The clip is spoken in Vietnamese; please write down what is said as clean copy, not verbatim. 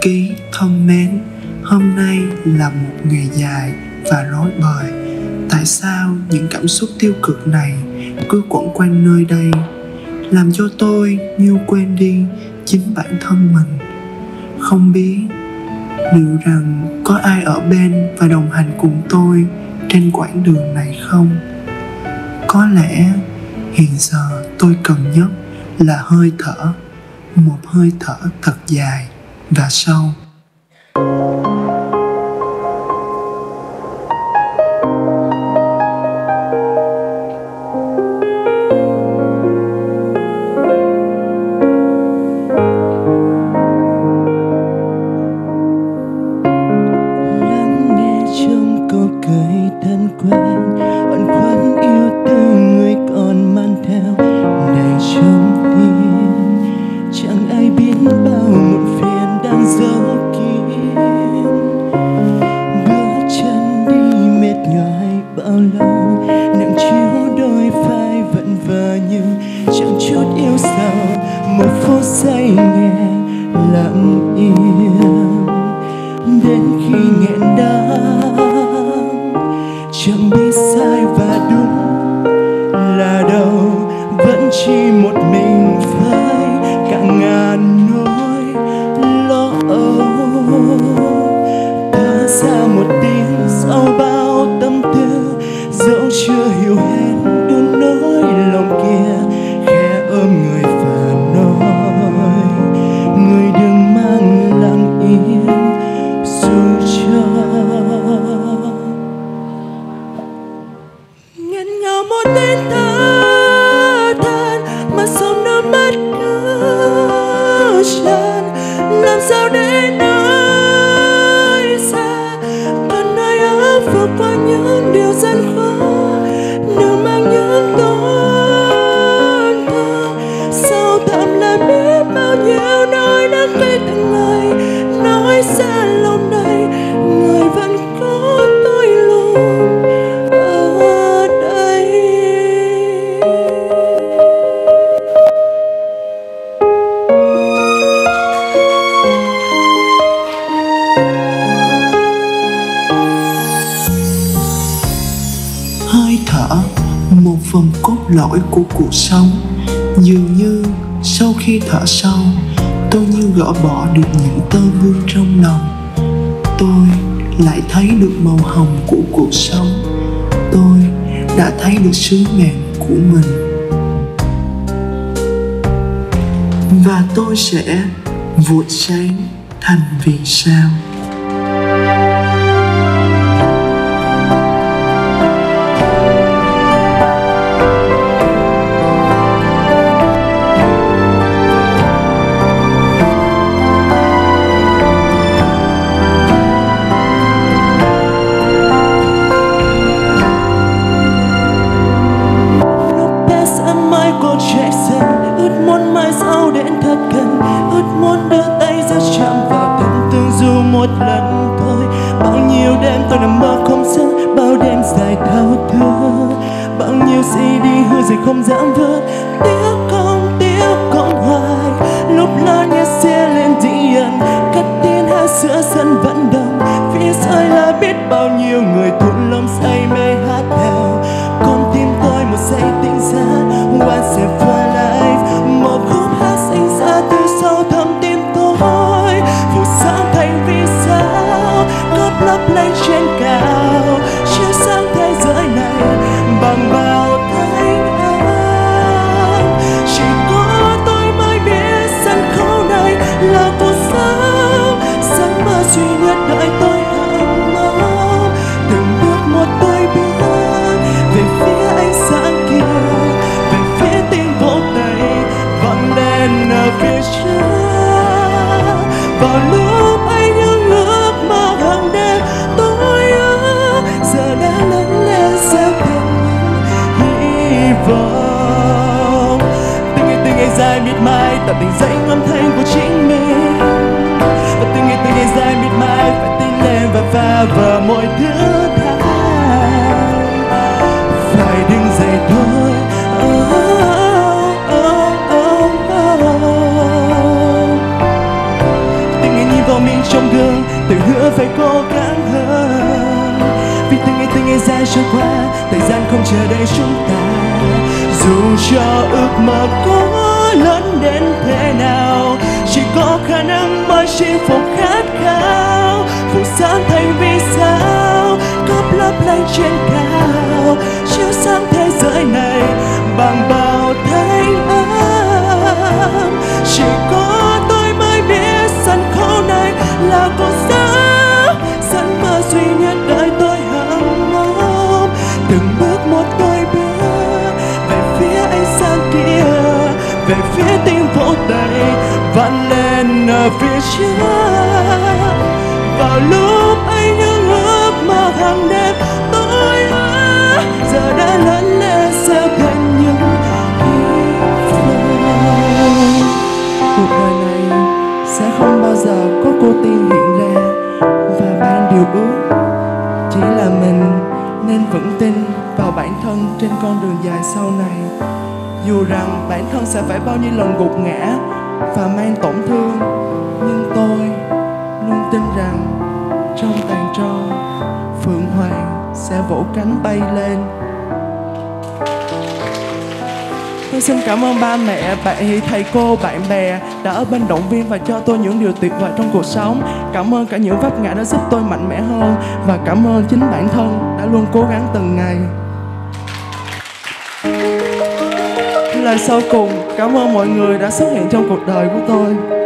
ký thân mến, hôm nay là một ngày dài và rối bời. Tại sao những cảm xúc tiêu cực này cứ quẩn quanh nơi đây, làm cho tôi như quên đi chính bản thân mình? Không biết liệu rằng có ai ở bên và đồng hành cùng tôi trên quãng đường này không? Có lẽ hiện giờ tôi cần nhất là hơi thở, một hơi thở thật dài và sâu. Lắng nghe trong câu cười thân quen, băn khoăn yêu thương người còn mang theo đầy trong tim. Chẳng ai biết bao muộn phiền đang giấu kín. Bước chân đi mệt nhoài bao lâu, nặng chiếu đôi vai vẫn vờ nhưng chẳng chút yêu sầu. Một phút giây nghe lặng im đến khi nghẹn đắng, chẳng biết sai và đúng là đâu, vẫn chỉ một mình với cả ngàn nỗi lo âu. Thở ra một tiếng sau bao tâm tư, dẫu chưa hiểu hết đúng nỗi lòng kia, khẽ ôm người và nói người đừng mang lặng im dù cho nghẹn ngào một tiếng thở than mà sông nước mắt cứ tràn. Làm sao để nói ra cần ai ấm vượt qua những điều gian khó, đừng mang những tổn thương sâu thẳm lại biết bao nhiêu nỗi đắng cay từng ngày. Nói ra lòng này người vẫn có tôi luôn ở đây. Hơi thở, một phần cốt lõi của cuộc sống. Dường như sau khi thở sâu, tôi như gỡ bỏ được những tơ vương trong lòng. Tôi lại thấy được màu hồng của cuộc sống. Tôi đã thấy được sứ mệnh của mình. Và tôi sẽ vụt sáng thành vì sao. Một lần thôi, bao nhiêu đêm tôi nằm mơ không giấc, bao đêm dài thao thức, bao nhiêu CD hư rồi không dám vớt. Tiếc con hoài, lúc lớn nhé xe lên điện, cất tiếng hát giữa sân vận động. Phía dưới là biết bao nhiêu người thuận lòng say mê hát theo. Con tim tôi một giây tỉnh ra, once and for life, một khúc hát sinh ra từ sâu thẳm tim tôi, vụ sáng thành vì sao cất lấp lên trên cao, chiếu sáng thế giới này bằng bao thanh âm. Chỉ có tôi mới biết sân khấu này là cuộc sống, giấc mơ duy nhất đợi tôi hằng mong. Từng bước một tôi bước về phía ánh sáng kia, về phía tiếng vỗ tay vang lên ở phía trước. Vào lúc ấy những ước mơ hàng đêm tôi ước giờ đã lớn lên gieo thêm hy vọng. Từng ngày dài miệt mài tạo thành dãy âm thanh của chính mình, và từng ngày dài miệt mài phải tin lên và va vào mỗi thứ tháng. Phải đứng dậy thôi. vào miệng trong gương, tự hứa phải cố gắng hơn. Vì từng ngày dài trôi qua, thời gian không chờ đợi chúng ta. Dù cho ước mơ có lớn đến thế nào, chỉ có khả năng mới chinh phục khát khao. Phủ sáng thành vì sao cắp lấp lánh trên cao, chiếu sáng thế giới này bằng bao thanh âm. Chỉ có tôi mới biết sân khấu này là cuộc sống, sân mơ duy nhất đời tôi hằng mong. Từng bước một tôi bước về phía ánh sáng kia, về phía tiếng vỗ tay vang lên ở phía trước. Vào lúc ấy những ước mơ hàng đêm tôi giờ đã lớn lên sẽ thành những hy vọng. Cuộc đời này sẽ không bao giờ có cô tiên hiện ra và ban điều ước. Chỉ là mình nên vững tin vào bản thân trên con đường dài sau này. Dù rằng bản thân sẽ phải bao nhiêu lần gục ngã và mang tổn thương, nhưng tôi luôn tin rằng trong tàn tro, Phượng Hoàng sẽ vỗ cánh bay lên. Tôi xin cảm ơn ba mẹ, bạn thầy cô, bạn bè đã ở bên động viên và cho tôi những điều tuyệt vời trong cuộc sống. Cảm ơn cả những vấp ngã đã giúp tôi mạnh mẽ hơn, và cảm ơn chính bản thân đã luôn cố gắng từng ngày. Lời sau cùng, cảm ơn mọi người đã xuất hiện trong cuộc đời của tôi.